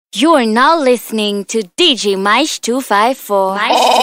You are now listening to DJ Maish 254.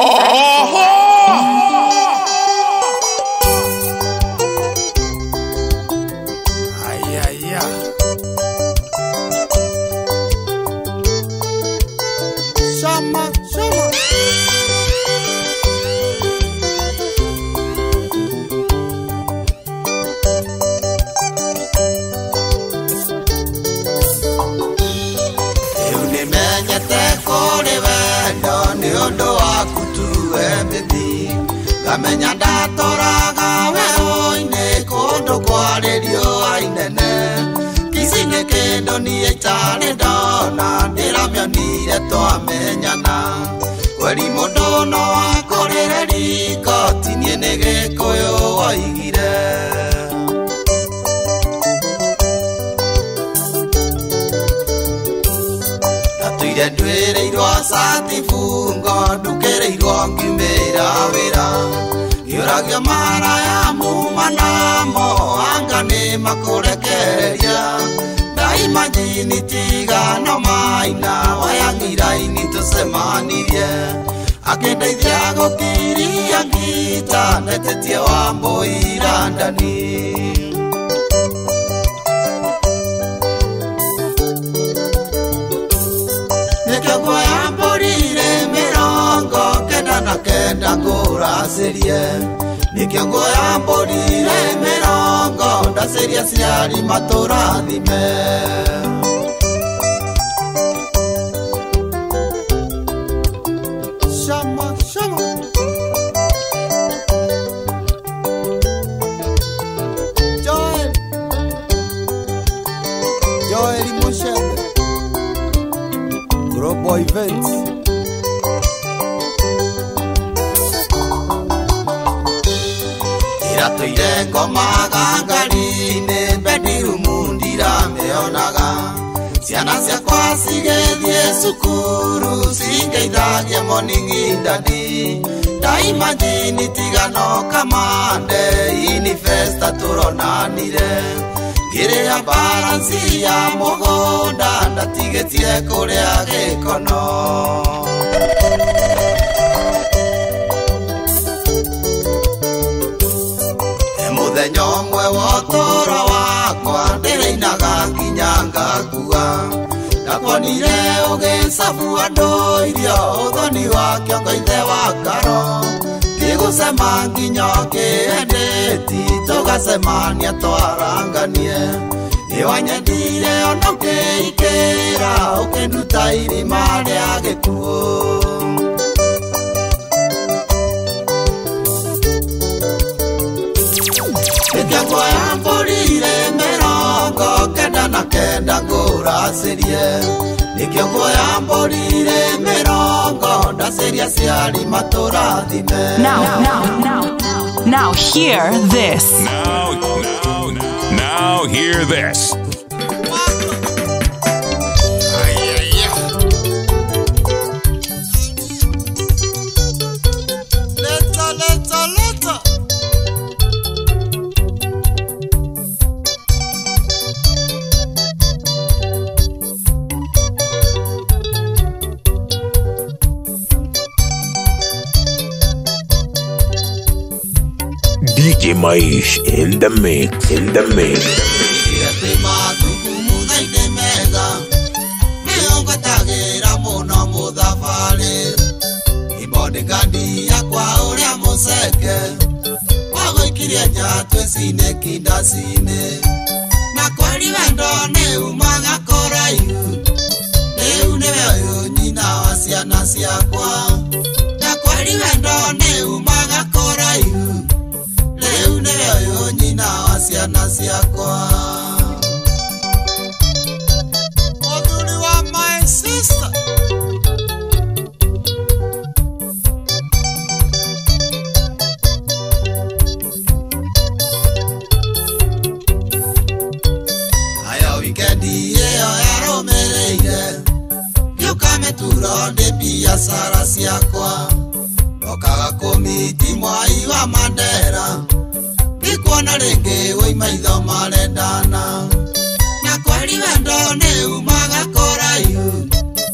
Kamenya ndatoraga weho-inĩ kũndũ kwarĩrio ainene Kici-inĩ kĩndũ niĩ itarĩ ndona ndĩramĩonire twamenyana Kweri mũndũ no akũrĩre riko ti niĩ nĩ Gĩkũyũ woigire Ndatuire nduĩrĩirwo cati bungo ndukĩrĩirwo ngiumĩra wĩra Yuragio maraya mumanamo anga ni makurekereria Daima jini tiga no maina wayangira ini tusemanirie Akendeithia gũkiria ngita netetie wamũira ndani Nĩkĩo nguoya mbũrire mĩrongo kenda na kenda ngũracĩrie Nĩkĩo nguoya mbũrire mĩrongo ndacĩrie aciari matũrathime Shama shama Joel Mushebe Global Events Iratuire ngomaga ngari-inĩ bedroom ndiramĩonaga Ciana ciakwa cigĩthiĩ cukuru cingeithagia morning daddy Daima njini tigano kamande Inifesta tũronanire Ngĩrĩa balance ya mũgũnda ndatigĩtie kũrĩa gĩkono Mũthenya ũmwe wa ũtũũro wakwa ndĩrĩinaga nginya ngakua Ndakuonire ũgĩcabua andũ irio ũthoni wa kĩongo ithe wa ngaro Ngĩgũcema nginya kĩendeti tũgacemania twaranganie Nĩwanyendire ona ũkĩikĩra ũkĩnduta irima rĩa gĩkuũ Nĩkĩo nguoya mbũrire mĩrongo kenda na kenda ngũracĩrie Nĩkĩo nguoya mbũrire mĩrongo ndacĩrie aciari matũrathime Now hear this. Now hear this. Leta DJ Maish in the mix. Ibodegadi yakwa ũrĩa mũceke wagũikirie njatũ ĩcine kindacine na kweri wendo nĩumaga kũraihu rĩu nĩwe ũyũ nyina wa ciana ciakwa na kweri wendo nĩumaga kũraihu rĩu nĩwe ũyũ nyina wa ciana ciakwa Mũthuri wa my sister Wikendi ĩyo yarũmĩrĩire Gĩũkame turo ndĩ biacara ciakwa Ndokaga kũmiti Mwai wa Mandera Ndikuona rĩngĩ wĩ maitho marendana Na kweri wendo nĩumaga kũraihu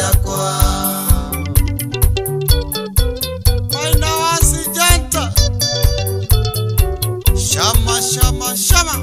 ciakwa Maina wasijanta Shama shama shama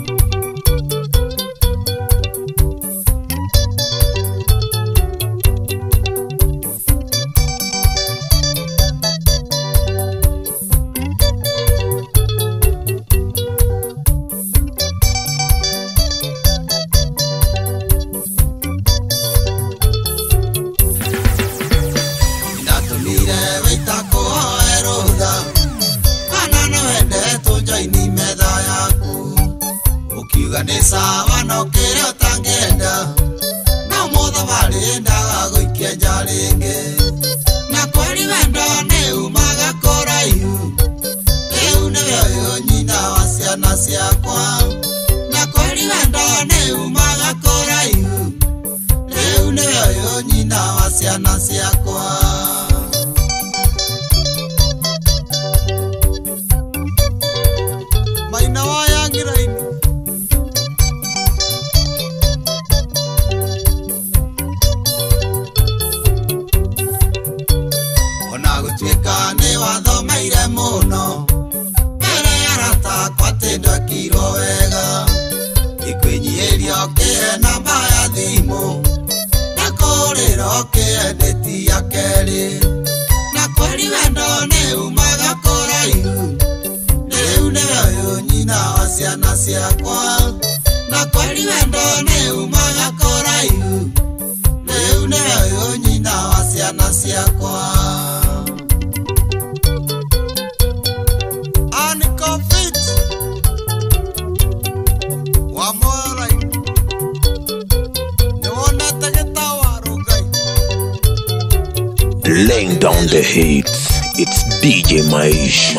Sawa no kere otangenda na moda valinda goikia jaringe na kweli wendo ne umaga koraihu eu ne yo nyina wasiana ciakwa na kweli wendo ne umaga koraihu eu ne yo nyina wasiana ciakwa Maina wayangiraini Kane wathomeire muno Mere arata kwatenda kiro wega Ikwinyiria okie namba ya thimu Na kurira okie ndeti ya keri Na kweli wendo ni umaga kuraihu Riu niyo nyina wa ciana ciakwa Na kweli wendo ni umaga kuraihu Riu niyo nyina wa ciana ciakwa Laying down the hits, it's DJ Maish.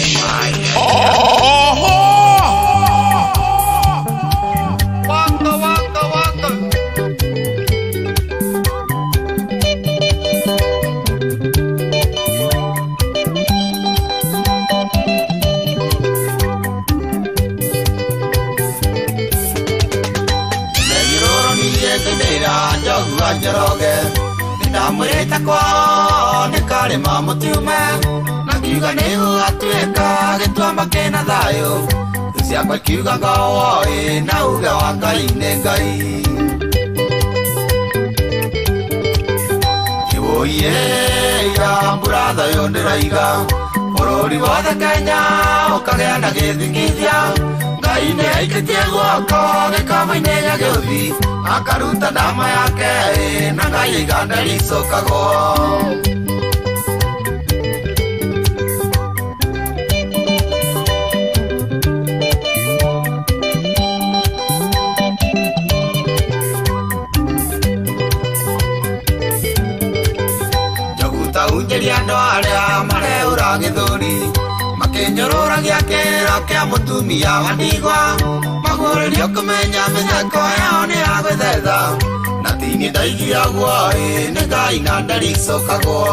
Namureta kwao nikari mamutiume Nakiuga nigu atuika gituamba kena thayo Ciakwa kiuga ngawoi na uge wa Ngai nĩ Ngai Kiwoie ya mbura thayo ndĩraiga Bũrũri wothe Kenya ũkagĩa na gĩthingithia Ngai nĩ aikĩtie guoko gĩkombe-inĩ gĩa gĩũthi Akaruta ndama yake na Ngai iganda ricokagwo Njoguta unjeria andũ arĩa mareũra gĩthũri Makĩnyorũragia kĩrĩro kĩa mũtumia wa ndigwa Magũrĩrio kũmenya mĩtheko yao nĩ ya gwĩthetha Na tini ndaigia guoĩ nĩ Ngai na ndaricokagwo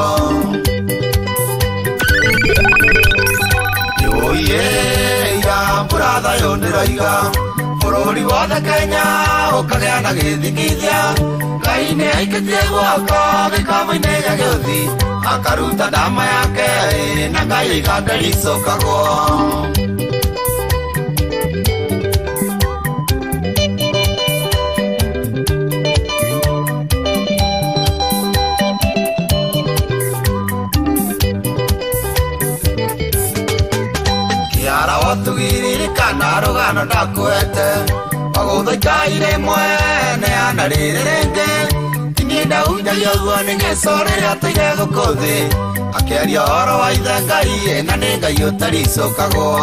Kiwoie ya mbura thayo ndĩraiga Bũrũri wothe Kenya ũkagĩa na gĩthingithia Ngai nĩ aikĩtie guoko gĩkombe-inĩ gĩa gĩũthi Akaruta ndama yake na Ngai iganda ricokagwo Kiara watugiririkana rũgano ndakwete Magũthaikaire mwene ana rĩrĩ rĩngĩ Niĩ ndaunjagia guo nĩ gĩco rĩrĩa tũire gũkũ thĩ Akĩaria ũhoro wa ithe Ngai na nĩ Ngai ũtaricokagwo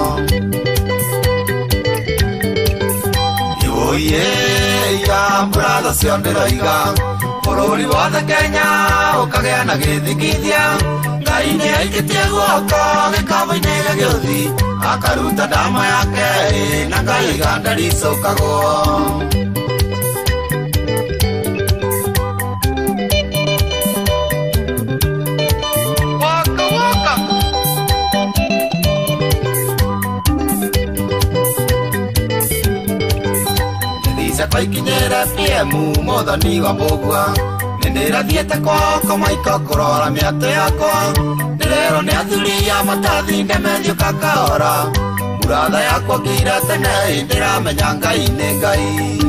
Kiwoie ya mbura thacio ndĩraiga Bũrũri wothe Kenya ũkagĩa na gĩthingithia Ngai nĩ aikĩtie guoko gĩkombe-inĩ gĩa gĩũthi Akaruta ndama yake na Ngai iganda ricokagwo Ikinyere PM Muthoni wa Mbũgua nĩ Nĩndĩra thiĩte kwao kũmaiko kũrora mĩatũ yakwa Nĩrerwo nĩ athuri a matathi ndemethiũka kahora Muratha yakwa ngĩira tene ndĩramenya Ngai nĩ Ngai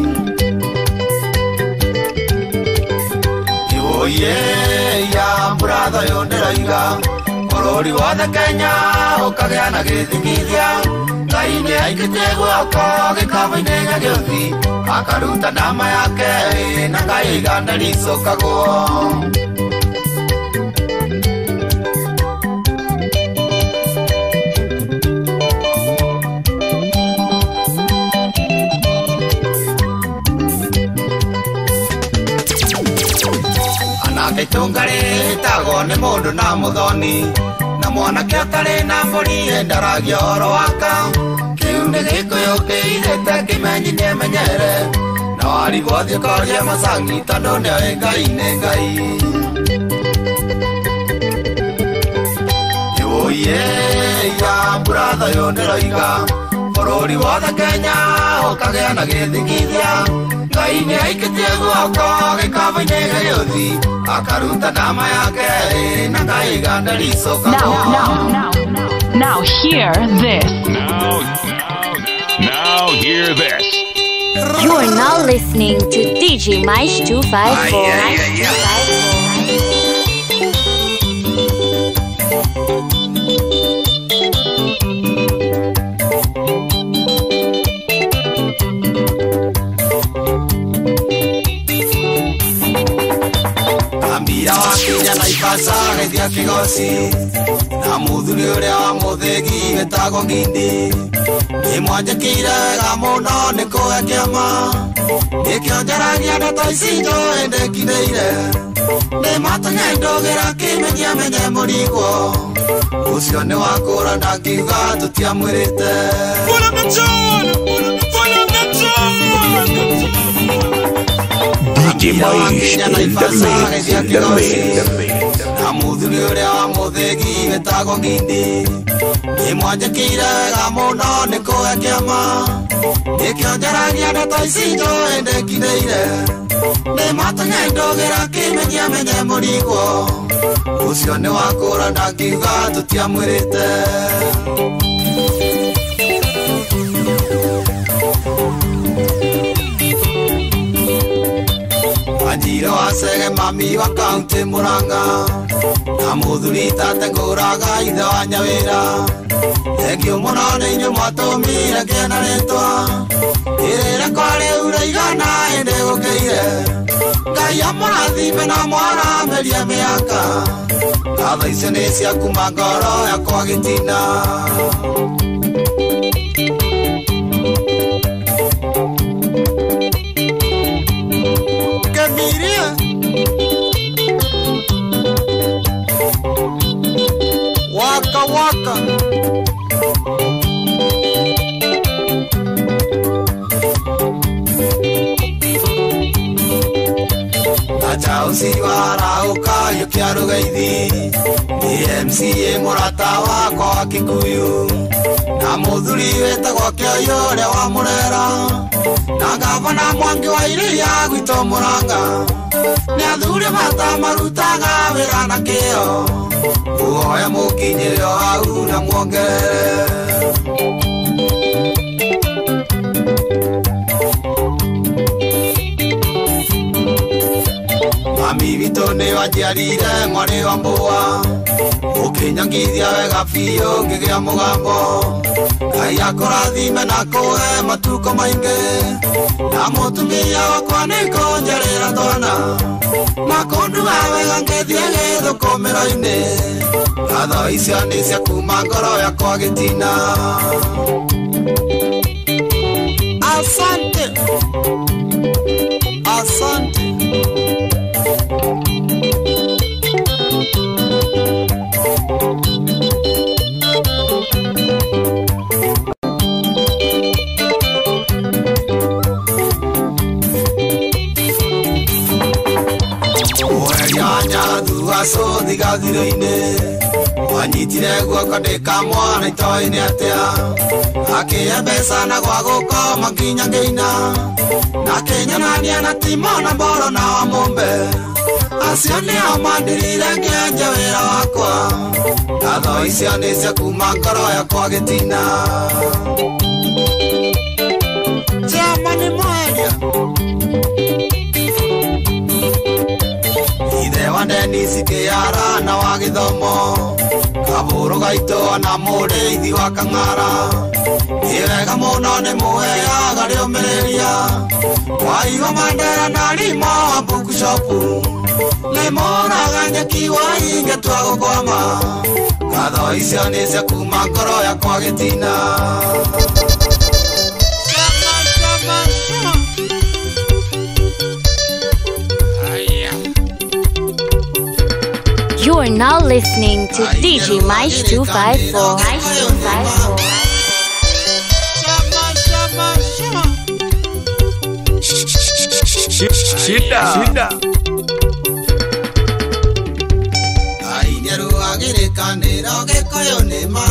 Oye ya muratha ũyũ ndĩroiga Bũrũri wothe Kenya ũkagĩa na gĩthingithia Ngai nĩ aikĩtie guoko gĩkabũ-inĩ gĩa gĩũthi Akaruta ndama yake na Ngai iganda ricũkagwo Itunga rĩtagwo nĩ mũndũ na mũthoni Na mwanake ũtarĩ na mbũri ndaragia ũhoro waka Kĩu nĩ gĩkũyũ kĩirĩte kĩmenyi nĩemenyere Na warigwo ũthiĩ ũkorie Macangi tondũ nĩoĩ Ngai nĩ Ngai Oye ya muratha ũyũ ndĩroiga Bũrũri wothe Kenya ũkagĩa na gĩthingithia Ngai nĩ aikĩtie guoko gĩkabũ-inĩ gĩa gĩũthi Akaruta ndama yake na Ngai iganda ricũkagwo Now hear this. Now hear this. You are now listening to DJ Maish 254. Ambia wakinya Naivasha gĩthia kĩgoci Na mũthuri ũrĩa wa mũthĩgi wĩtagwo Ngindi Nĩmwanjĩkĩire wega mũno nĩ kũhe kĩama Nĩkĩo njaragia ndeto ici njũĩ ndĩkithĩire Nĩmatanya ndũgĩra kĩmenyia menye mũrigwo Ũcio nĩ wakũra na ngiuga tũtiamwĩrĩte DJ Maish in the mix. Na mũthuri ũrĩa wa mũthĩgi wĩtagwo Ngindi Nĩmwanjĩkĩire wega mũno nĩ kũhe kĩama Nĩkĩo njaragia ndeto ici njũĩ ndĩkithĩire Nĩmatanya ndũgĩra kĩmenyia menye mũrigwo Ũcio nĩ wakũra na ngiuga tũtiamwĩrĩte Wanjiro Wacege mami wa kaunti Murang'a Na mũthuri tate ngũraga ithe wa Nyawĩra Thengiũ mũno nĩ inyuĩ mwatũmire ngĩe na rĩtwa Ĩrĩra kwa rĩu rĩigana hĩndĩ gũkĩire Ngai amũrathime na mwarameria mĩaka Ngatho icio nĩ cia kuma ngoro yakwa gĩtina Waka waka Acha usiwara ukayukia rugaithi MCA mũrata wakwa wa Kikuyu Na mũthuri wĩtagwo Kĩoyo ũrĩa wa Mũrera Na gavana Mwangi wa Iria gwitũ Mũrang'a Nĩ athuri matamαρutaga wĩra na kĩo Uhoya mũkinyĩre o hau na muongerere Mami witũ nĩ wanjiarire mwarĩ wa mbũa Ũkĩnyongithia wega biũ ngĩgĩa mũgambo Ngai akũrathime na kũhe matukũ maingĩ Na mũtumia wakwa nĩ kũnjarĩra twana Na kũnduga wega ngĩthiĩ gĩthũkũmĩro-inĩ Ngatho icio nĩ cia kuma ngoro yakwa gĩtina Asante Asante Oya nyanya thuaco thigathiro-inĩ nyitire guoko ndikamwona itoĩ-inĩ atĩa akĩhe mbeca na gwa gũkoma nginya ngĩina na kĩnyonania na timona mboro na wa mũmbe acio nĩo mandirire ngĩenja wĩra wakwa ngatho icio nĩ cia kuma ngoro yakwa gĩtina Chama nĩ mwaria ithe wa Dennis Kĩara na wa gĩthomo Kabũrũ gaitũ na mũrĩithi wa Kang'ara nĩ wega mũno nĩ mũheaga rĩũmĩrĩria Waigo Mandera na Rimo wa bookshop nĩ moraga nyeki wainge twa gũkwama ngatho icio nĩ cia kuma ngoro yakwa gĩtina You are now listening to DJ Maish 254. Shida. Ainyeru agirikanira gĩkũyũ nĩ ma.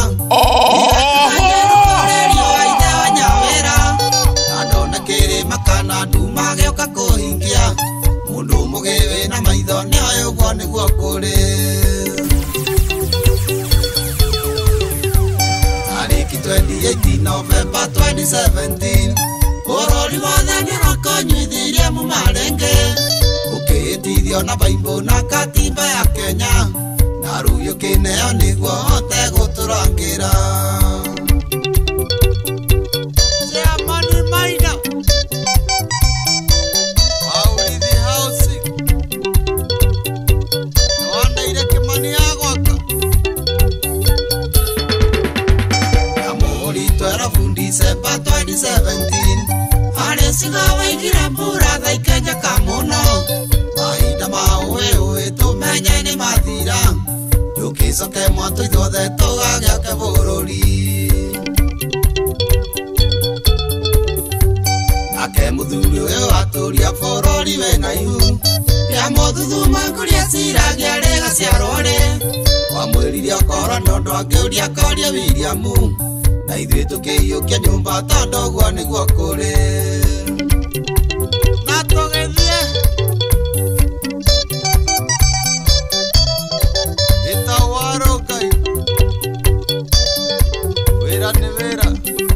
Andona kĩrĩma kana nduma gĩũka kũhingia. Mũndũ mũgĩ na maitho nĩoĩ ũguo nĩguo kũrĩ. Tarĩki 28 November 2017 bũrũri wothe nĩũrakonyithirie mũmarenge ũkĩhĩtithio na Bible na katiba ya Kenya na rĩu ũkĩneo nĩguo hote gũtũrangĩra Chairman Maina Waurithi Housing Wandaire Kĩmani ya gwaka na mũhũri 12 December 2017 Harĩ cigawa igire mbura thaikenya kamũno mahinda ma ũĩ tũmenye nĩ mathira Yũkĩcoke mwatũ ithuothe tũgagĩake bũrũri Nake mũthuri ũyũ atũria bũrũri wĩna ihu rĩa mũthuthuma kũrĩa ciragia rĩgaciarwo rĩ wamwĩrire okorwo ndondũ akĩũria koria William na ithuĩ tũkĩiyũkia nyũmba tondũ ũguo nĩguo kũrĩ na tũgĩthiĩ gĩtawaro Ngai wĩra nĩ wĩra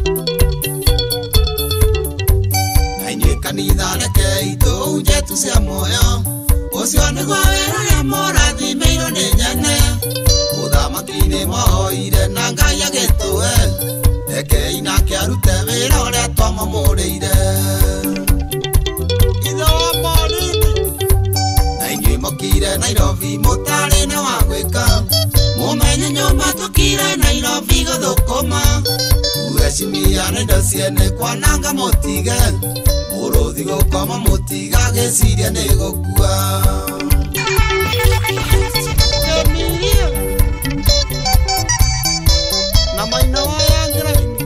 na inyuĩ kanitha rekei tũhunjie tu cia muoyo ũcio nĩguo wĩra ũrĩa mũrathimĩirwo nĩ nyene ũthamaki-nĩ moire na Ngai agĩtũhe rekei nake arute wĩra ũrĩa twamũmũrĩire ithe wa Morithi na inyuĩ mũkire Nairobi mũtarĩ na wa gwĩka mũmenye nyũmba tũkire Nairobi gũthũkũma tuheshimia nĩ indo ciene kwananga mũtige mũrũthi gũkoma mũtiga gĩciria nĩ gũkua na Maina wa Yangira-inĩ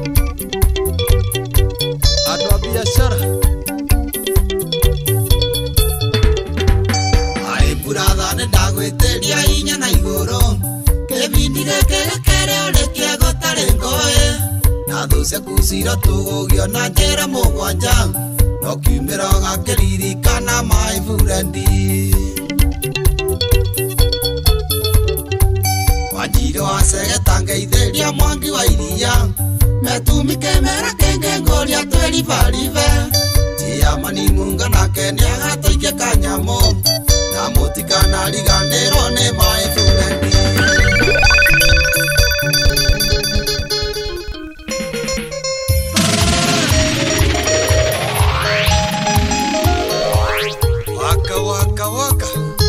andũ a biacara Ai buratha nĩ ndagwĩtĩria hinya na igũrũ kĩbindi gĩkĩ gĩkĩrĩ ũrĩ kĩego tarĩ ngũĩ na thũ ciaku cira tũgũgio na njĩra mũgwanja no kiumĩra gakĩririkana my burendi Wanjiru wa Segeta ngeithĩria Mwangi wa iria metumike mera kenge ngoria twĩribaribe Chairman Munga nake nĩagatũikia kanyamũ na mũtikanariganĩrwo nĩ my burendi Waka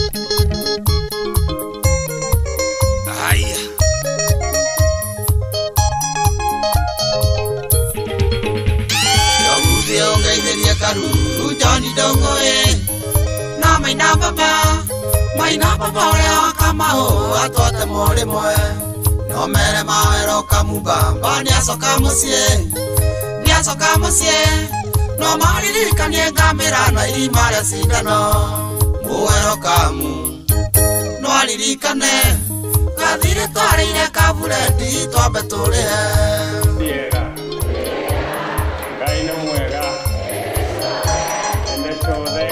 Aya Yogudhi ongeithĩria Karuru John Ndong'oĩ na Maina baba ũrĩa wa Kamau atwate mũrĩmwe no mere mawero kamubamba nĩacoka mũciĩ no maririkanie ngamĩra na irima rĩa cindano mũwero kamu no aririkane gathire twarĩire kaburendi twambe tũrĩhe Diega Ngai nĩ mwega ende ciothe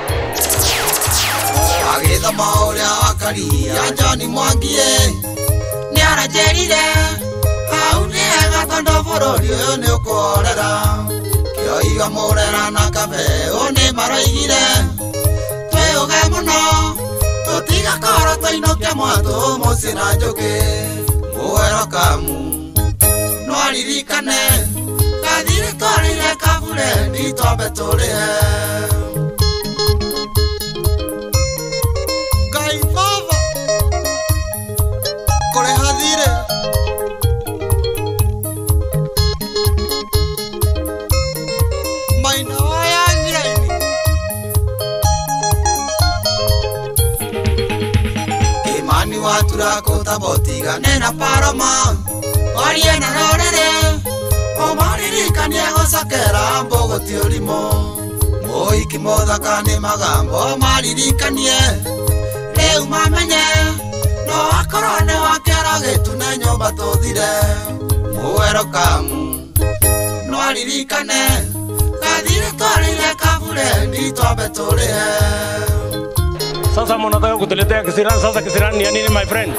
agĩthoma ũrĩa wa Karia John Mwangi nĩaranjĩrire hau nĩ hega tondũ bũrũri ũyũ nĩ ũkũhorera kĩoiga mũrera na kabeo nĩ maroigire twĩũge mũno tũtigakorwo tũinũkia mwatũ mũciĩ na njũkĩ welcome no aririkane gathire twarĩire kaburendi twambe tũrĩhe Ngai baba kũrĩha thirĩ maina waya njĩra-inĩ Kimani watura kũtabotigane na paroma warie na rũrĩrĩ ũmaririkanie gũcokera mbũgũti ũrimũ mũhiki mũthaka nĩ magambo maririkanie rĩu mamenye no akorwo nĩ wakĩara gĩtune nyũmba tũthire welcome no aririkane gathire twarĩire kaburendi twambe tũrĩhe Sasa mnataka kutuletea kisirani. Sasa kisirani ni nini my friend?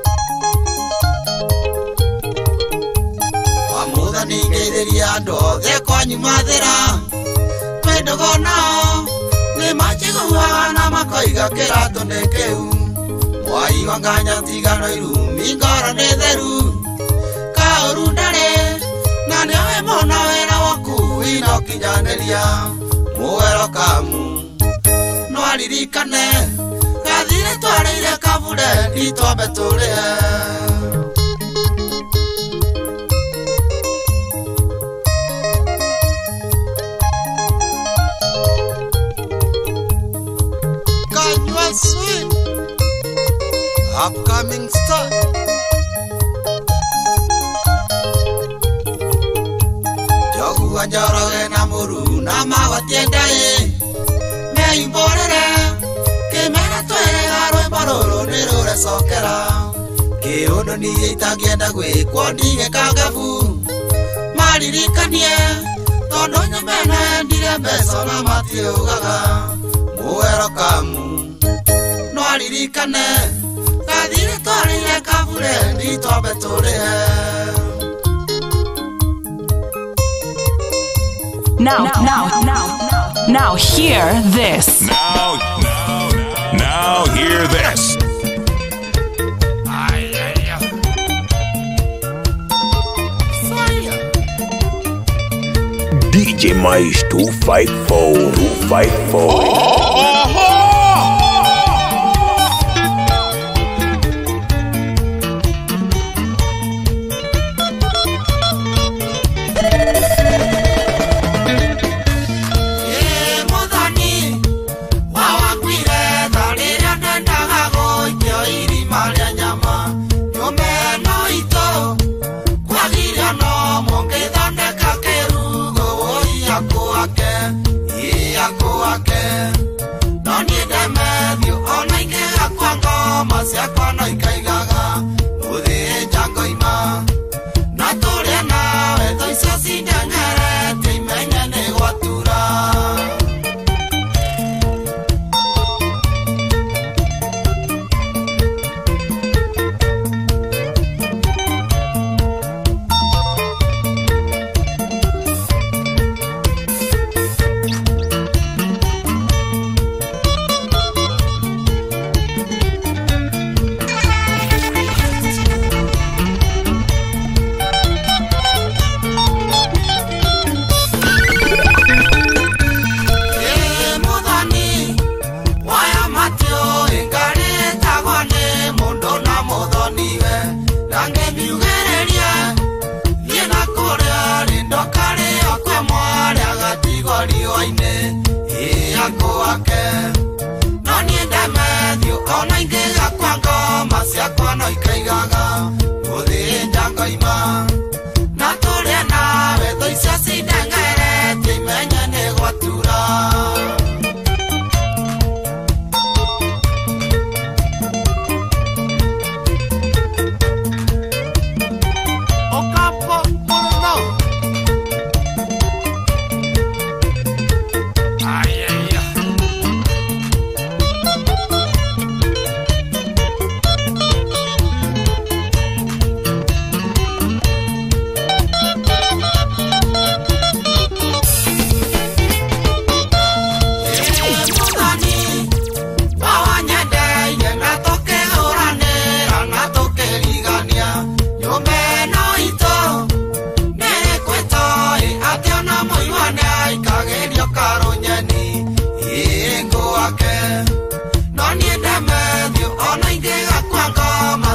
Wamuthani ngeithĩria andũ othe kwanyu mathĩra twendũgo nao nĩ manjiguaga na makoiga kĩratũ nĩ kĩu mwai wa nganya tigano irumi ngoro nĩ theru kaũru ndarĩ na nĩoĩ mũno wĩra wakui no kinyanĩria welcome no aririkane gathire twarĩire kaburendi twambe tũrĩhe Kanywa Sweet upcoming star Jogu Njoroge na Mũru na magwatiendaĩ meimborere kĩmera twĩrĩga rwĩmbo rũrũ nĩ rũrecokera kĩũndũ niĩ itangĩenda gwĩkwo ndigĩkangabu maririkanie tondũ nyũmba ĩno yendire mbeca na matiũgaga welcome no aririkane gathire twarĩire kaburendi twambe tũrĩhe Now hear this. Now hear this. DJ Mais 254.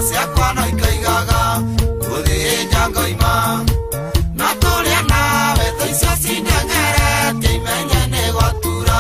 ciakwa no ikaigaga gũthĩnja ngoima na tũrĩa nawe tũicio cindengeretie imenye nĩ gwatura.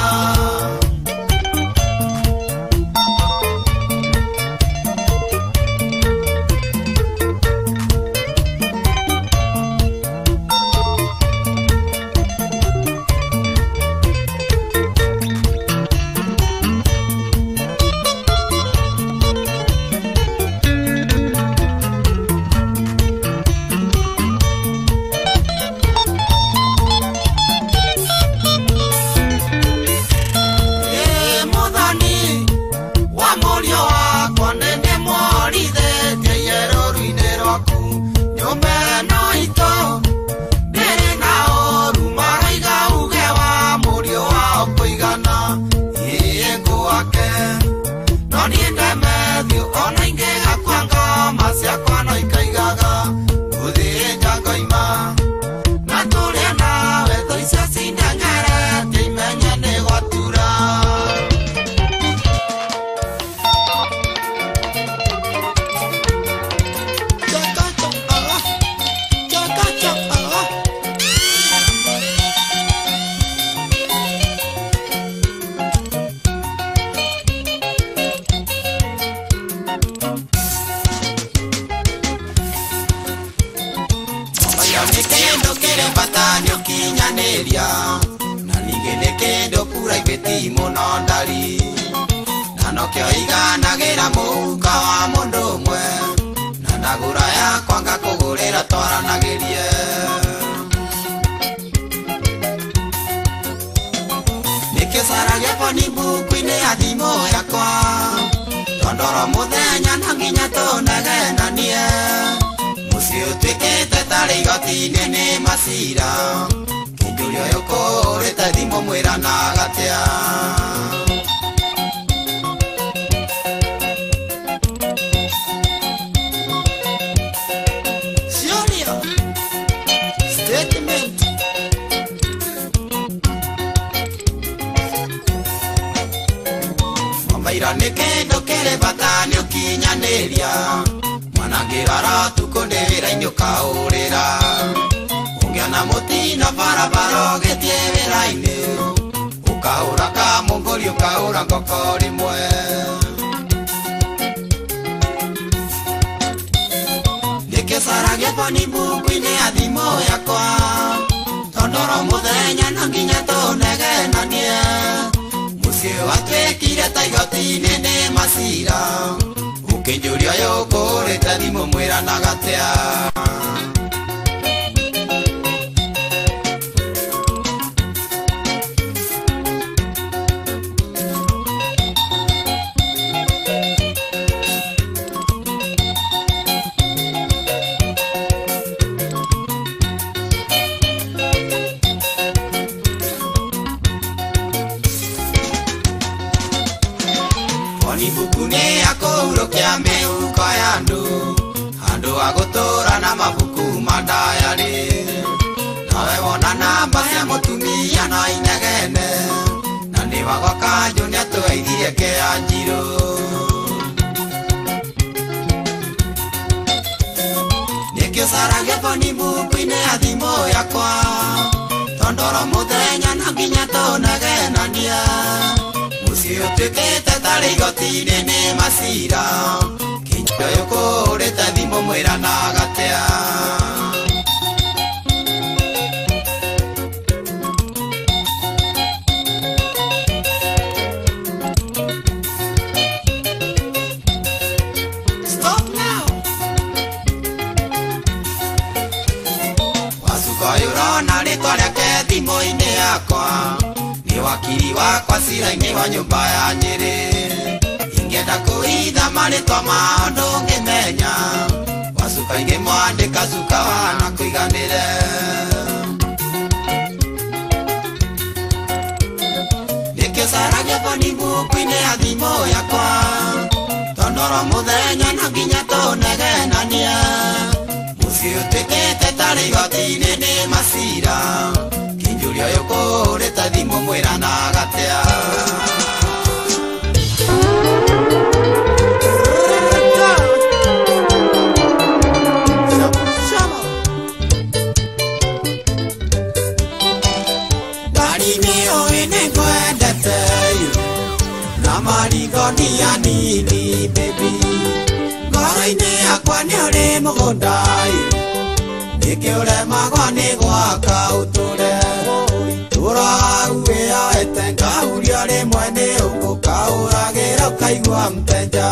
makonia nini baby ngoro-inĩ yakwa nĩ ũrĩ mũgũnda nĩkĩ ũremagwo nĩ gwaka ũtũre tũraguĩyoete ngaurio rĩmwe nĩ ũngũkaũragĩra ũkaigua mũteja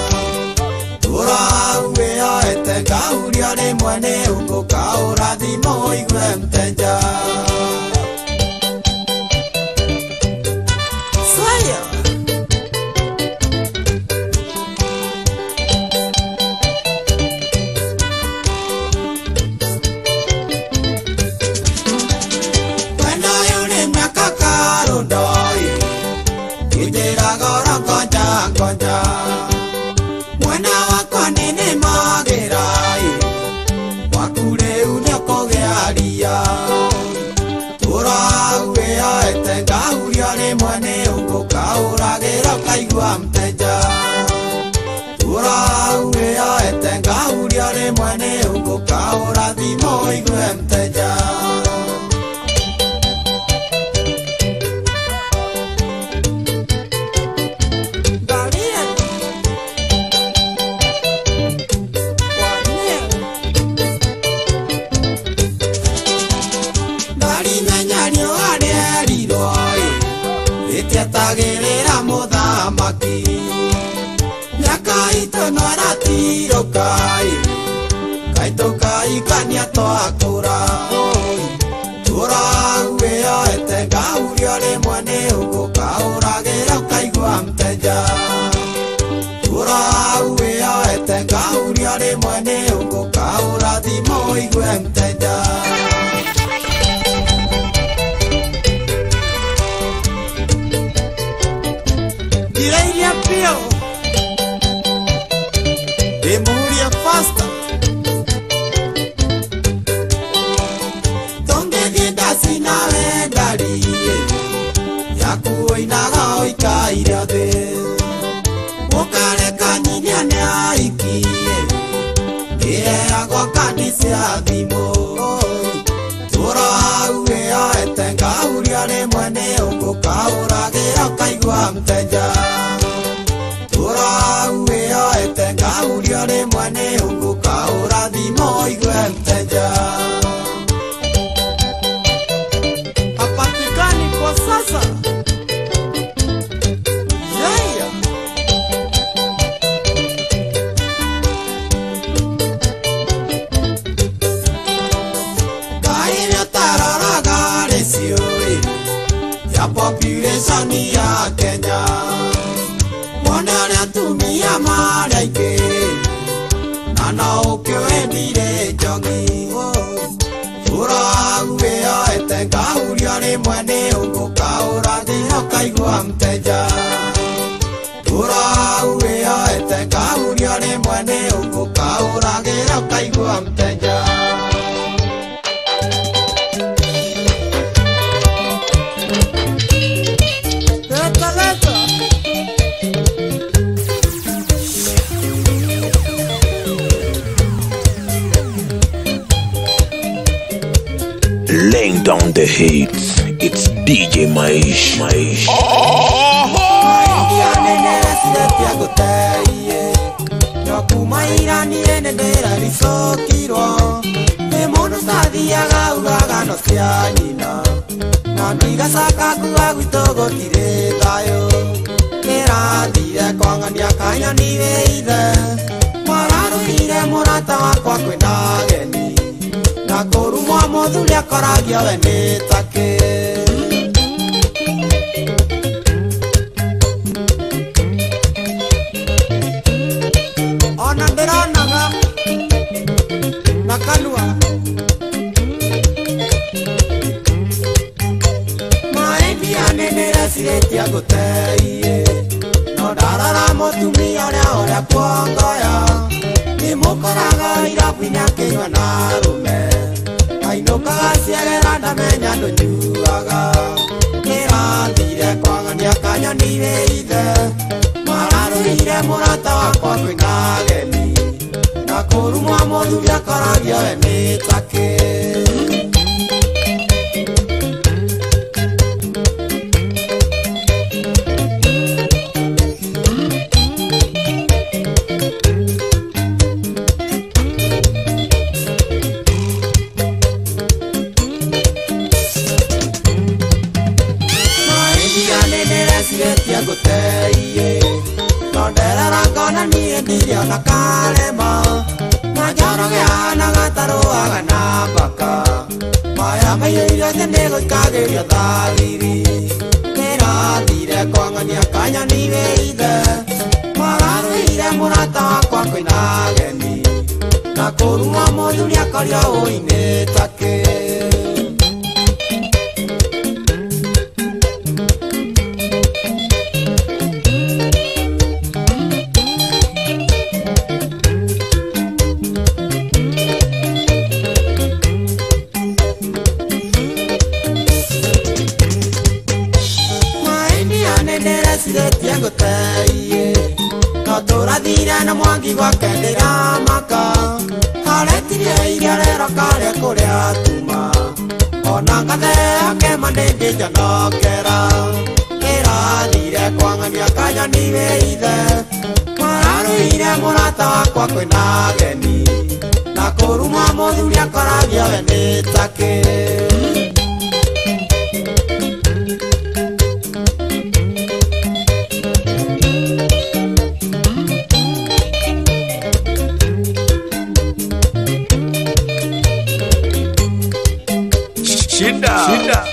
tũraguĩyoete ngaurio rĩmwe nĩ ũngũkaũrathimo ũigue mũteja mwana wakwa nene magerai wakure unio kogearia tũraguĩyoete ngaurio rĩmwe nĩ ũngũkaũragĩra ũkaigua mũteja tũraguĩyoete ngaurio rĩmwe nĩ ũngũkaũrathimo ũigue mũteja Tagĩrĩra mũthamaki miaka itũ no ĩratirũka kaitũkaikania twakũra tũraguĩyoete ngaurio rĩmwe nĩ ũngũkaũragĩra ũkaigua mũteja tũraguĩyoete ngaurio rĩmwe nĩ ũngũkaũrathimo ũigue mũteja Pio de Muria Pasta donde dienda sin avendarie ya kuinaga oikaira de okare kanyinya ne aikie ke ago kanisia dimo tũraguĩyoete ngaurio rĩmwe nĩ ũngũkaũragĩra ũkaigua mũteja tũraguĩyoete ngaurio rĩmwe nĩ ũngũkaũrathimo ũigue mũteja hapatikani kwa sasa population ya Kenya mwana atumia maraingĩ na no ũkĩwendire njogi tũraguĩyoete ngaurio rĩmwe nĩ ũngũkaũrathĩra ũkaigua mũteja tũraguĩyoete ngaurio rĩmwe nĩ ũngũkaũragĩra ũkaigua mũteja Laying down the hits, it's DJ Maish. Nakorumwa modhulia koragia we nĩtake ona ndĩronaga na kanua maendia nĩnĩrecirĩtia ngũteie no ndarora mũtumia ũrĩa kuongoya nĩmũkoraga irabu-inĩ akĩnyua na arũme ainũkaga ciegera ndamenya ndũnyuaga kĩrathire kwang'ania kanyonire ithe mararũire mũrata wakwa kwĩna ageni na kũrumwa mũthuri akoragia we nĩtake guteiye Nondera rakona niye ndiria na kalema Najara geana gataroaga na baka Maya maiyo nego ikageria thariri Nirathire kwangania kanya niveithe Mararuire murata wakwa kwina geni Na kuruma muthuri akaria uine take Tiago teiye No turathire na mwangi gwake ndiramaka Aretirie iria rero karia kuria tuma Ona ngathea kema ndingijanokera Irathire kwangania kanya niveithe Mararuire murata wakwa kwina geni Na kuruma muthuri akoragia we nitake Shinda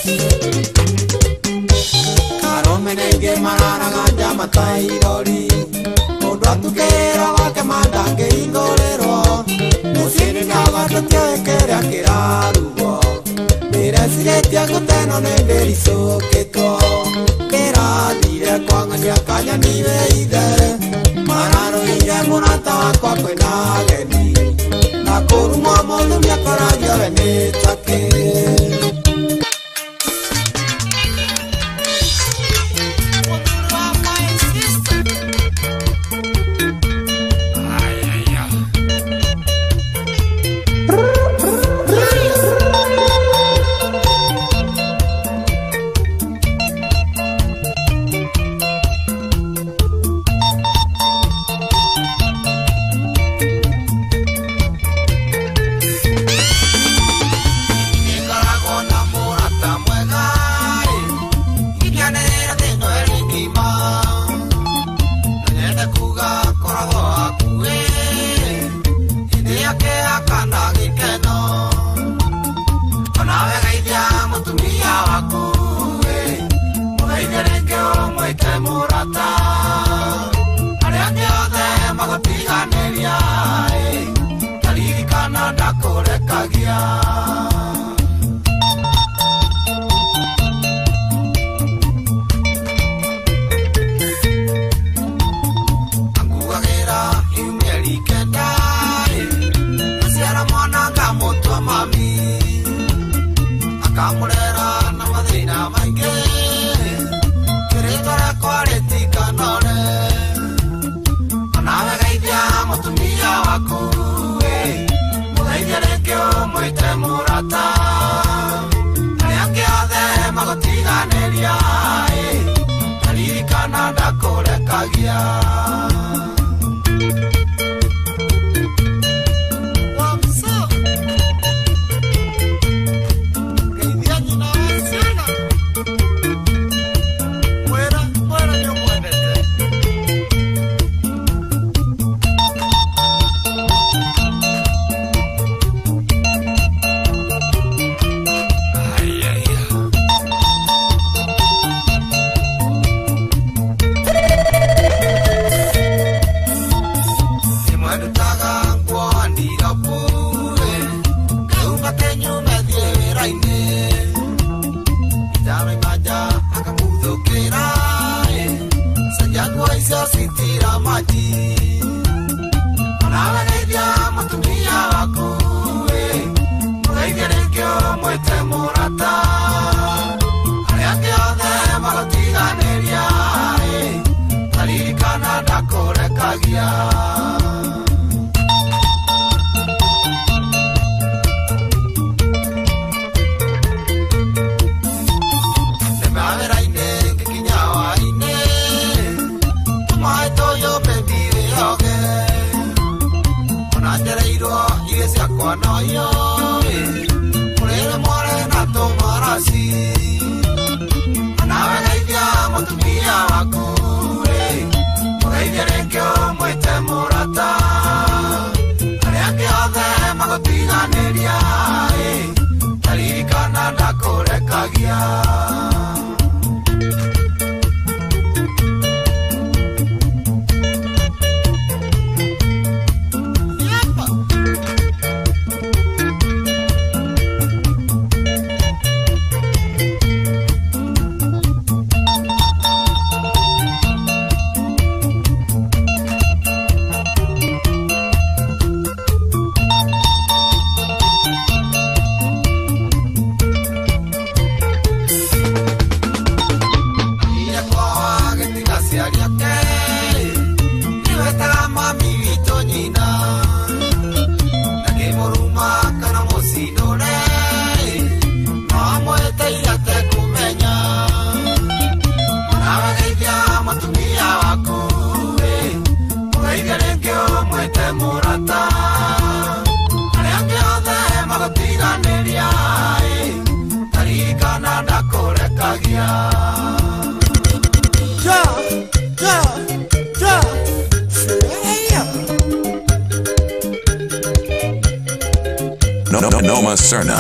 Karome nenge marara ganja matairori Mundu atukera wake mandange ingorero Musini nagato tioekerea kirarugo Niresigetia guteno nenderisoketwo Irathire kwangania kanya niveithe Mararuire murata wakwa kwina geni Na kuruma muthuri akoragia we nitake mutumia waku mugeithie ringi umwite murata aria angi othe magutiganiria taririkana ndakurekagia Noma Serna.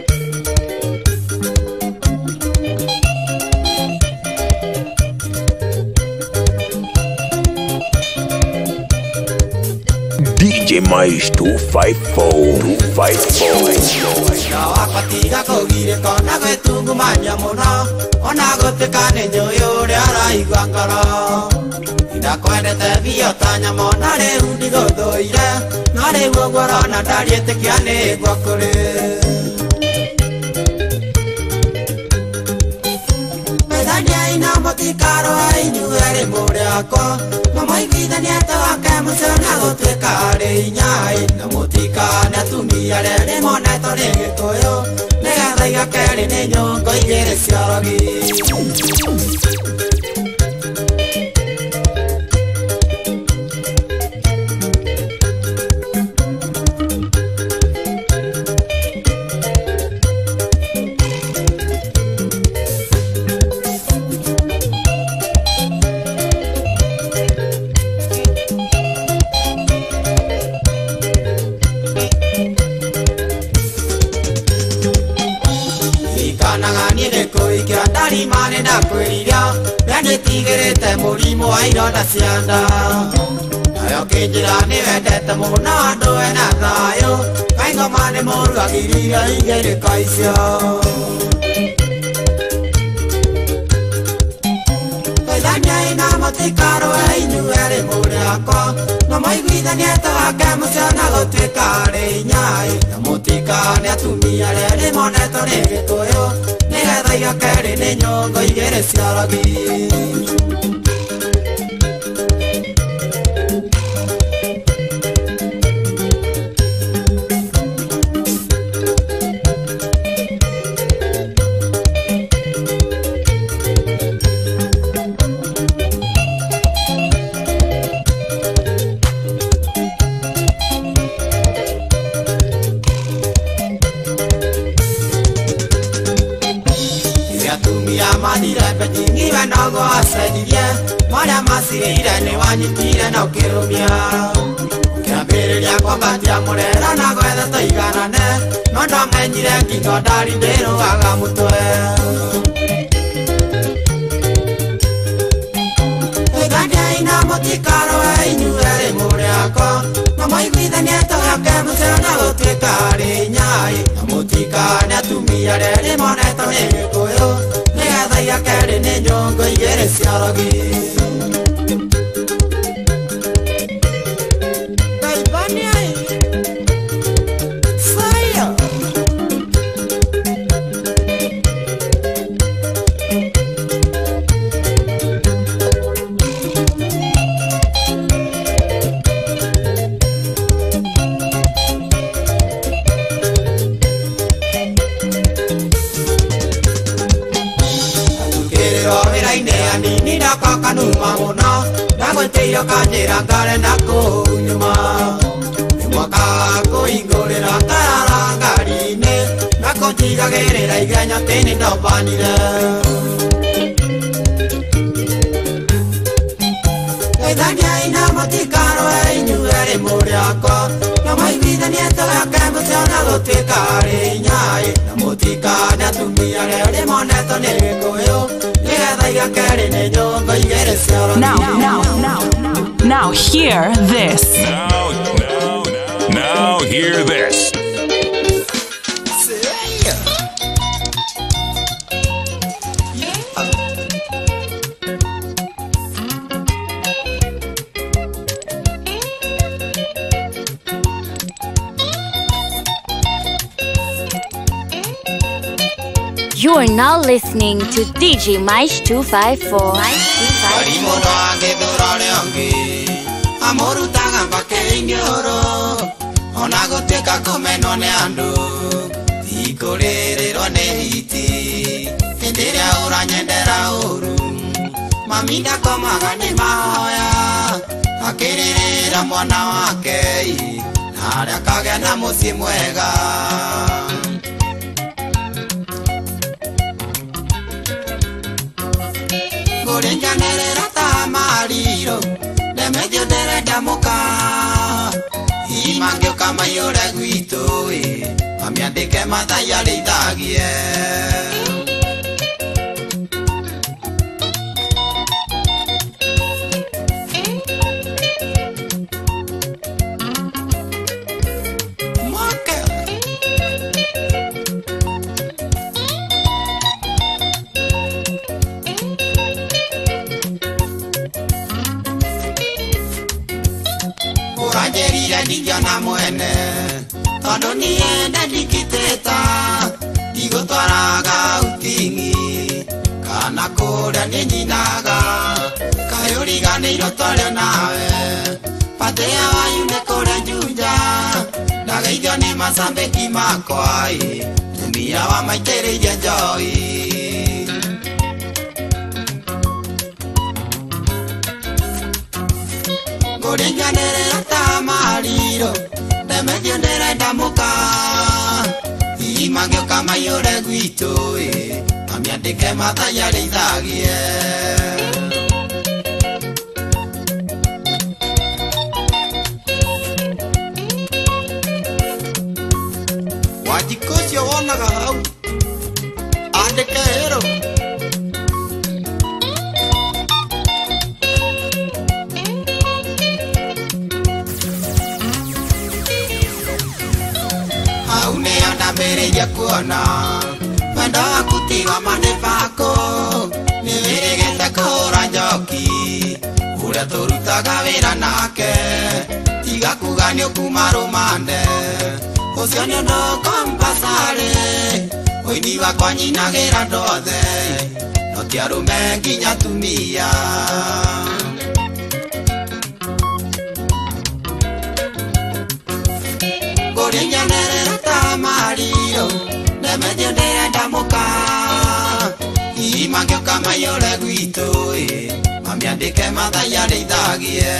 DJ Mais 254. Wakatiga kugire kona gwitungumania muno ona gutika ni njui uria araigua ngoro ndakwendete biũ ta nyamũ na rĩu ndigũthũire no rĩu ũguo ũrona ndariĩtĩkia nĩguo kũrĩ wethaniai na mũtikarũa inyuerĩ mũrĩakwo na mũiguithanie ta wake mũcio na gũtuĩka arĩ inyai na mũtikane atumia rĩrĩ monetwo nĩ gĩkũyũ nĩgetha igakerĩ nĩ nyũngũ igĩrĩ cia rogi Mane na kwĩrira rĩa nĩtigĩrĩte mũrimũ wa ironda cia nda nayo kĩnjĩra nĩwendete mũno andũ ena thayũ kaingoma nĩ mũruagĩrĩra igĩrĩka icio wethaniai na mũtikarũe inyuerĩ mũrĩakwo na mũiguithanie ta wake mũcio na gũtuĩka arĩ inyai na mũtikane atumia rĩrĩ monetwo nĩ gĩkũyũ nĩgetha igakerĩ nĩ nyũngũ igĩrĩ cia rogi nogo acenjirie marĩa macirĩire nĩ wanyitire na ũkĩrũmia kĩambĩrĩria kwambatia mũrera na gwetha tũiganane no ndamenyire ngingo ndari ndĩrũgaga mũtwe wethaniai na mũtikarũe inyuerĩ mũrĩakwo na mũiguithanie ta wake mũcio na gũtuĩka arĩ inyai na mũtikane atumia rĩrĩ monetwo nĩ gĩkũyũ nĩgetha igakerĩ nĩ nyũngũ igĩrĩ cia rogi kanuma mũno ndagwĩtĩire kanjĩra ngarenda kũnyuma nĩmwaka kũhingũrĩra ngarara ngari-inĩ na kũnjigagĩrĩra igenya tĩni ndombanire matikaro inyuere muriakwa na maibida nieto ya kembo tiona gotikari nyai na mutikanya tumia rere moneto nirikuyo nigetha igakeri ni nyongo igere cioro Now hear this. Now hear this. You are now listening to DJ Maish 254. Arimono angethurare angi amorutaga mbake inyoro ona goteka kumenwo ni andu tikuririro ni hiti indiria uranyendera uru mami ndakomaga ni mahoya akiririra mwana wake na aria kagĩa na muciĩ mwega. Nguringanirira ta mariro nemedio nderenda muka imangĩũka maiyũre gwitũ mami andĩke mathai arĩithagie Ndiona mwene tondu nienda ndikiteta ndigutwaraga utingi kana kuria ninyinaga kayuriganĩirwo twario nawe patea wanyu nĩ kũrĩa Juja ndageithio nĩ macambĩki makwa tumia wa maitĩrĩirie njoi nguringanĩrĩra ta mariro nemedio nderenda muka imangĩũka maiyũre gwitũ mami andĩke mathai arĩithagie Wanjikũ ũcio wonaga hau andĩke hero kuona wendo waku tiga manĩbako nĩwĩrĩgĩte kũhũra njoki ũrĩa tũrutaga wĩra nake tiga kuga nĩũkuma rũmande ũcio nĩ ũndũ kompasarĩ ũini wakwa nyinagĩra ndothe no ti arũme nginya tumia nguringanĩrĩra ta mariro nemedio nderenda muka imangĩũka maiyũre gwitũ mami andĩke mathai arĩithagie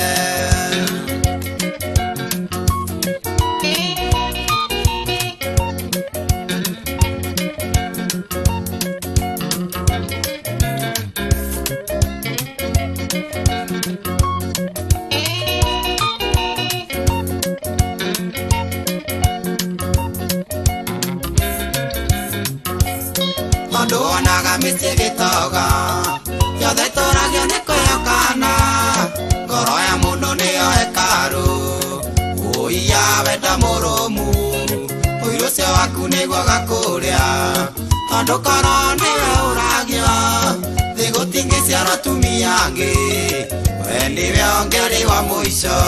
mĩciĩ gĩtoga yothe tũragio nĩ kwĩhokana ngoro ya mũndũ nĩyo hekarũ ũiya wenda mũrũmu ũiru ũcio waku nĩguo gakũrĩa tondũ koro nĩwe ũragio thĩ gũtingĩciarwo atumia angĩ we nĩwe ongeri wa mũico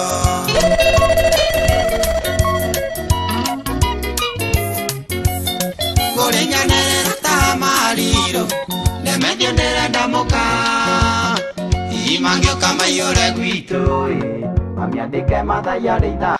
nguringanĩrĩra ta mariro nemedio nderenda muka imangĩũka maiyũre gwitũ mami andĩke mathai arĩithagie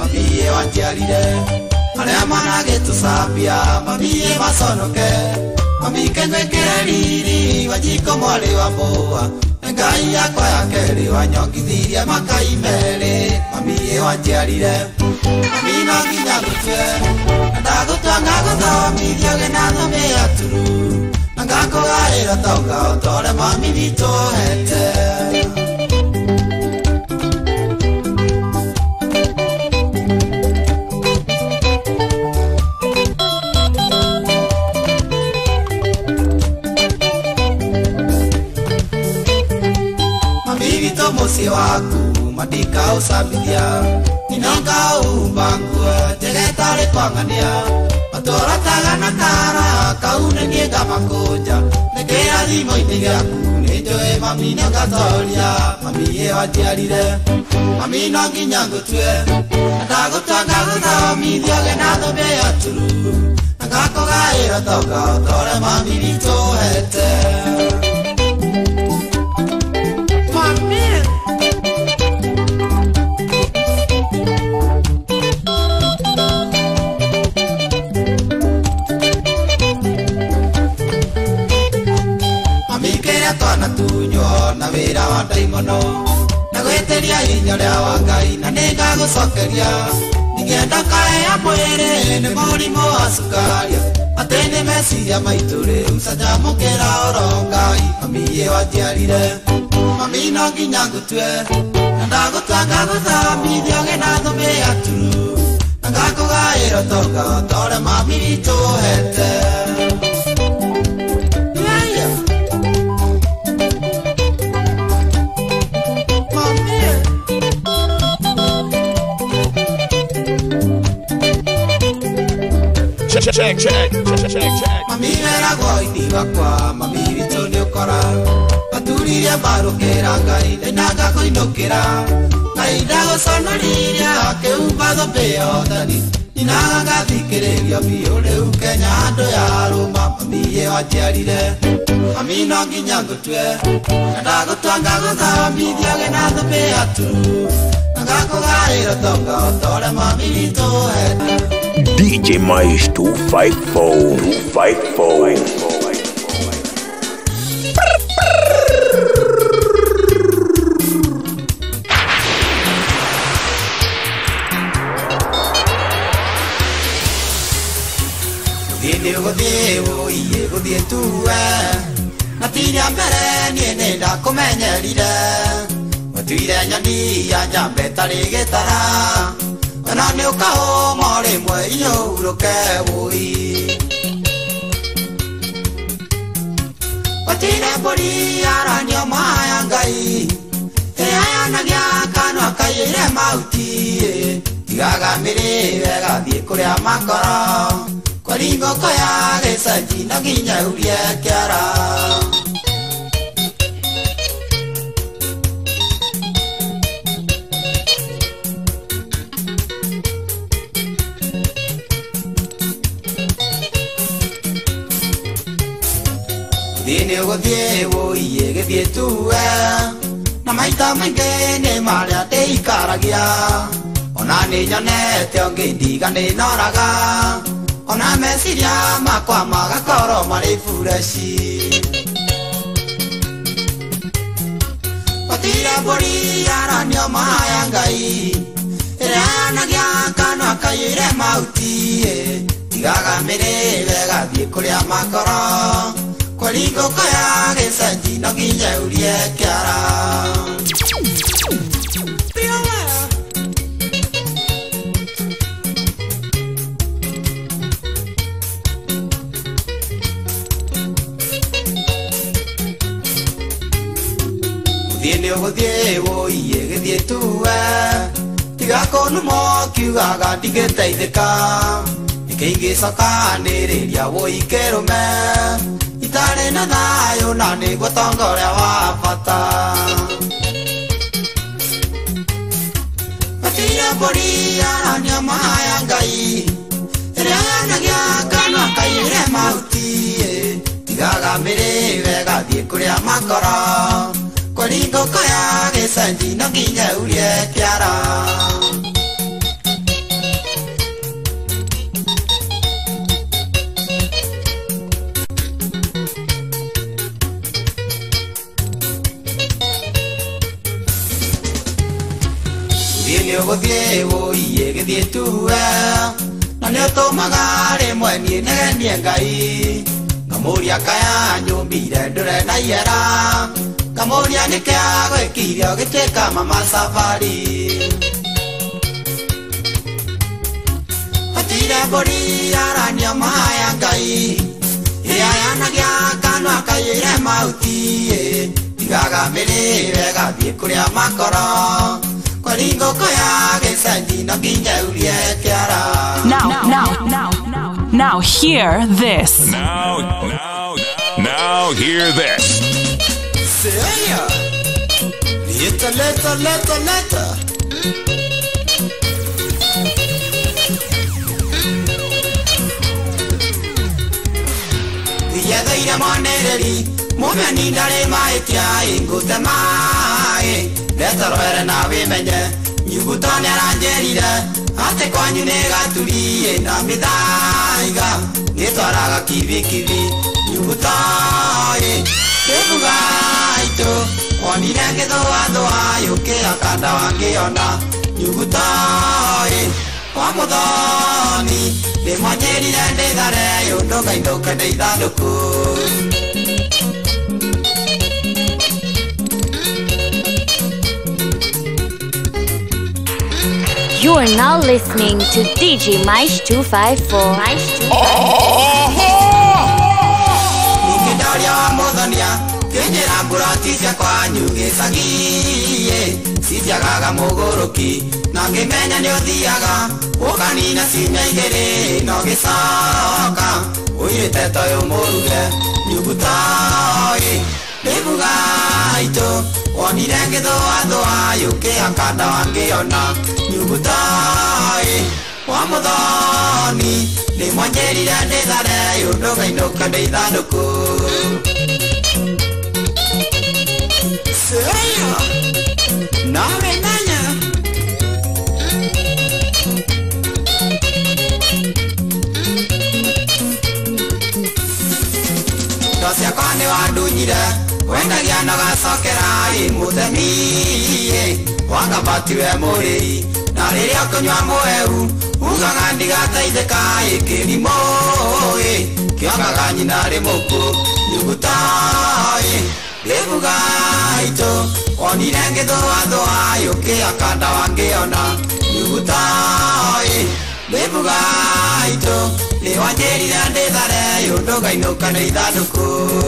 Arĩa managĩtũcambia mamie maconoke mami kengwe keriri wajiko mwale wa boa ngai yakwa ya keri wanyongithirie makai mere mami wanjiarire mami no nginya gutwe ndagutanga guthomithio gĩnathome aturu na ngakũgaĩra tonga ũtore mami witũ hete musi waku madika usabithia ninonga umbangua jegetare kwangania matora tagana kara kaune niega makoja nekera thimo itigaku nijoe mami nongatoria mami ye wajiarire mami no nginya ngutwe ndagutanga guthomithio gĩnathome aturu ngakũgaĩra tonga ũtore mami witũ hete na wira wa ndaimono na gweteria hinya ria wa ngai na ningagucokeria ningenda kae ya mwiri ni murimu wa cukari atene meciria maitu riu canjamukira oro ngai mami ye wanjiarire mami no nginya ngutwe na ndagutanga guthomithio gĩnathome aturu na ngakũgaĩra tonga ũtore mami witũ hete check. Mami vera goini bakwa mami witũ nĩ ũkora aturirie mbarũkĩra ngai nĩnanga kũinũkĩra ngai ndagũconoririe akĩumba thũmbĩ yothani ninaga ngathikĩrĩrio biũ rĩu Kenya andũ yarũma mami ye wanjiarire mami no nginya ngũtwe na ndagũtwanga gũthomithio gĩnathome aturu na ngakũgaĩra tonga ũtore mami witũ hete DJ Mais 254. Gũthiĩ tuwe na tiria mbere niĩ nĩndakũmenyerire mũtuire nyoni ya njamba ĩtarĩ gĩtara ona nĩ ũkahũma rĩmwe ihũrũke bũi watire mbũri yaranio maya ngai ĩyayanagia kanua kaiyĩire mahuti tigaga mĩrĩwe gathiĩ kũrĩa makoro Kwaringoko ya gĩcanji no nginya urie kĩara Thĩinĩ gũthiĩ wũiye gĩthiĩ tuwe na maita maingĩ nĩ marĩa ndĩikaragia ona nĩ nyonete ũngĩndiga nĩnoraga ona meciria makwa magakorwo marĩ bureshi watire mbũri yaranio maya ngai ĩrĩa yanagia kanua kaiyĩire mahuti tigaga mĩrĩwe gathiĩ kũrĩa makoro kwaringũko ya gĩcanji no nginya urie kĩara Thĩinĩ gũthiĩ wũiye gĩthiĩ tuwe tiga kũnumwo kiugaga ndigĩteithĩka nĩkĩingĩcokanĩrĩria wũi kĩrũme itarĩ na thayũ na nĩguo tonga ũrĩa wa bata watire mbũri yaranio maya ngai ĩrĩa yanagia kanua kaiyĩire mahuti tigaga mĩrĩwe gathiĩ kũrĩa makoro Kwaringoko ya gĩcanji no nginya urie kĩara iye githie tuwe na nĩ ũtũmaga rĩmwe niĩ negenie Ngai ngamũria kaya nyũmbire ndũre na ihera ngamũria nĩkĩ agwĩkire ũgĩtuĩka mama safari atire mbũri arania mahaya Ngai yayanagia kanua kaiyĩre mahuti tigaga mĩrĩre gathiĩ kũrĩa makoro kwaringũkũ ya gĩcendi no nginya urie kĩara. Now hear this. Now hear this. Say Later. Yethaire mwanereri mumeni ndari maitia ingutemae ndetorwere na wimenye nyuguto nĩaranjerire ati kwanyu nĩ gaturie na mithaiga nĩtwaraga kibikibi nyuguto kĩbuga itu onire ngĩthũathũa yũkĩra kanda wangĩona nyuguto kwa mũthoni ndĩmwanyĩrire ndĩthare yũndũ ngainũka ndĩ ithandũkũ. You are now listening to DJ Maish 254. Nikidaria mũthania kĩnyĩra mburati cia kwanyu gĩcagie citiagaga mũgũrũki na ngĩmenya nĩ ũthiaga ũkanina ciumia igĩrĩ no gĩcoka ũirĩte toyũ mũruge nyuguto ndĩbuga itũ wonire ngĩthũathũa yũkĩra kanda wangĩona nyuguto wa mũthoni ndĩmwanjĩrire ndĩthare yũndũ ngainũka ndĩ ithandũkũ. Nawe menya ciakwa nĩ wandunyire wendagia na gacokera mũthemi wangambatiwe mũrĩi na rĩrĩa kũnyua mũhehu ugaga ndigateithĩka kĩrimũ kĩongaga nyina rĩ mũkũ nyuguto ndĩbuga itũ onire ngĩthũathũa yũkĩra kanda wangĩona nyuguto ndĩbuga itũ nĩwanjĩrire ndĩthare yũndũ ngainũka ndĩ ithandũkũ.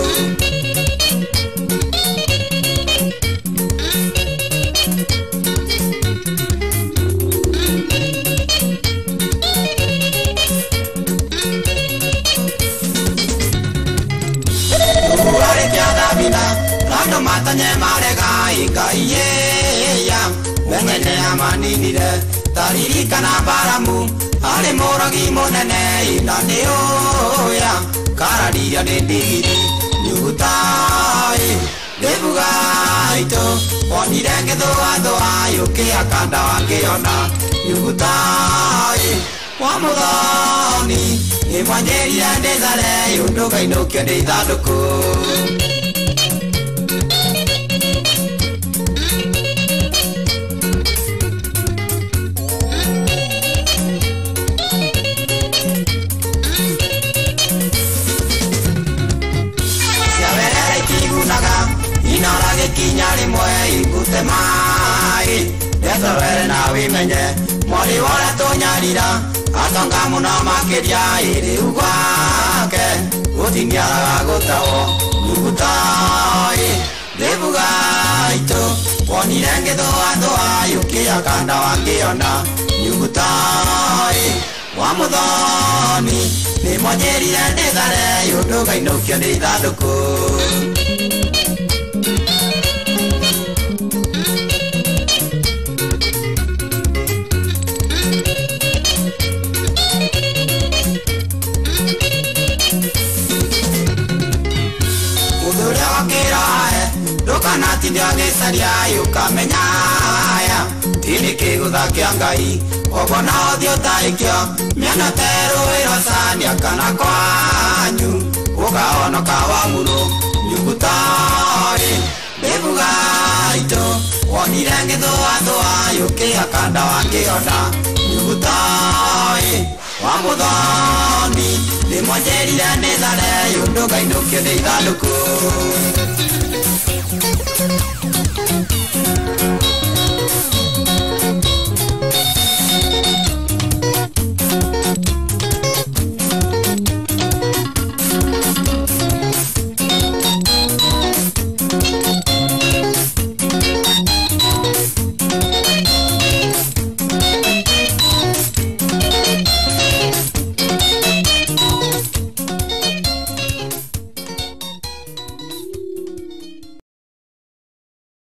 Rando matanye marega ikaiyeya wengene amaninire taririkana baramu ari moragi monene inanioya kararia nĩndigiri nyuguto ndĩbuga itũ onire ngĩthũathũa yũkĩra kanda wangĩona nyuguto wa mũthoni nĩmwanjĩrire ndĩthare yũndũ ngainũkia ndĩ ithandũkũ. Kinya rimwe igutemaĩ ndetorwere na wimenye mwari wora tũnyarira atonga mũno makĩria rĩu gwake gũtiniaraga gũtawo nyuguto ndĩbuga itũ wonire ngĩthũathũa yũkĩra kanda wangĩona nyuguto wa mũthoni nĩmwanjĩrire ndĩthare yũndũ ngainũkia ndĩ ithandũkũ. Ndũkanatinde agĩcaria ũkamenyaya tini kĩgũtha kĩa Ngai koguo na ũthiĩ ũtarĩkio mĩena terũĩro cania kana kwanyu ũkahonoka wamũrũ nyuguto ndĩbuga itũ wonire ngĩthũathũa yũkĩakanda wa kĩonda nyũgũtaĩ wa mũthoni ndĩmwanjĩrire nĩ thare yũndũ ngainũkio nĩ ithandũkũ